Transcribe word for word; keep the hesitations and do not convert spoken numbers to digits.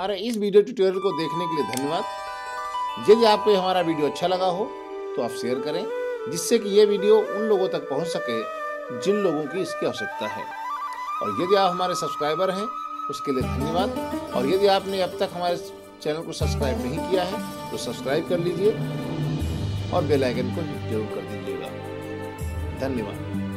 हमारे इस video tutorial को देखने के लिए धन्यवाद। यदि आपको हमारा वीडियो अच्छा लगा हो तो आप शेयर करें, जिससे कि ये वीडियो उन लोगों तक पहुंच सके जिन लोगों की इसकी आवश्यकता है। और यदि आप हमारे सब्सक्राइबर हैं उसके लिए धन्यवाद। और यदि आपने अब तक हमारे चैनल को सब्सक्राइब नहीं किया है तो सब्सक्राइब कर लीजिए और बेल आइकन को हिट जरूर कर दीजिएगा। धन्यवाद।